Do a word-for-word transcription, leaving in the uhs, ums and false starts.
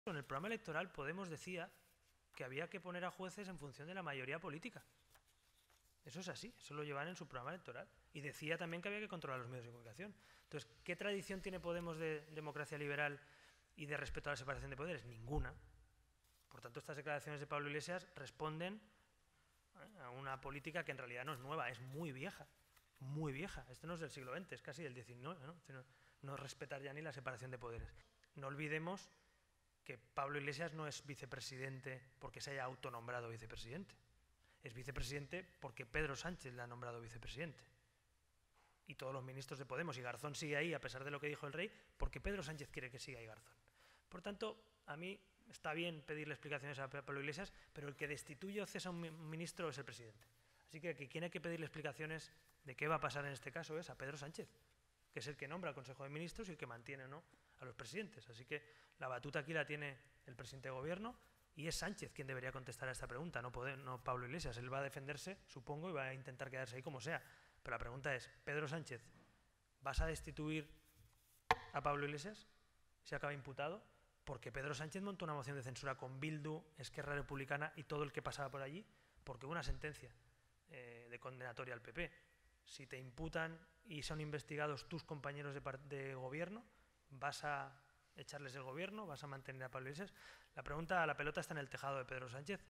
En el programa electoral Podemos decía que había que poner a jueces en función de la mayoría política. Eso es así, eso lo llevan en su programa electoral. Y decía también que había que controlar los medios de comunicación. Entonces, ¿qué tradición tiene Podemos de democracia liberal y de respeto a la separación de poderes? Ninguna. Por tanto, estas declaraciones de Pablo Iglesias responden a una política que en realidad no es nueva, es muy vieja. Muy vieja. Esto no es del siglo veinte, es casi del diecinueve, ¿no? No, no respetar ya ni la separación de poderes. No olvidemos que Pablo Iglesias no es vicepresidente porque se haya autonombrado vicepresidente. Es vicepresidente porque Pedro Sánchez le ha nombrado vicepresidente. Y todos los ministros de Podemos. Y Garzón sigue ahí, a pesar de lo que dijo el rey, porque Pedro Sánchez quiere que siga ahí Garzón. Por tanto, a mí está bien pedirle explicaciones a Pablo Iglesias, pero el que destituye o cesa a un ministro es el presidente. Así que quien hay que pedirle explicaciones de qué va a pasar en este caso es a Pedro Sánchez, que es el que nombra al Consejo de Ministros y el que mantiene o no a los presidentes. Así que la batuta aquí la tiene el presidente de Gobierno y es Sánchez quien debería contestar a esta pregunta, no, poder, no Pablo Iglesias. Él va a defenderse, supongo, y va a intentar quedarse ahí como sea. Pero la pregunta es, Pedro Sánchez, ¿vas a destituir a Pablo Iglesias si acaba imputado? Porque Pedro Sánchez montó una moción de censura con Bildu, Esquerra Republicana y todo el que pasaba por allí, porque hubo una sentencia eh, de condenatoria al P P. Si te imputan y son investigados tus compañeros de, de gobierno, ¿vas a echarles el gobierno? ¿Vas a mantener a Pablo Iglesias? La pregunta, la pelota está en el tejado de Pedro Sánchez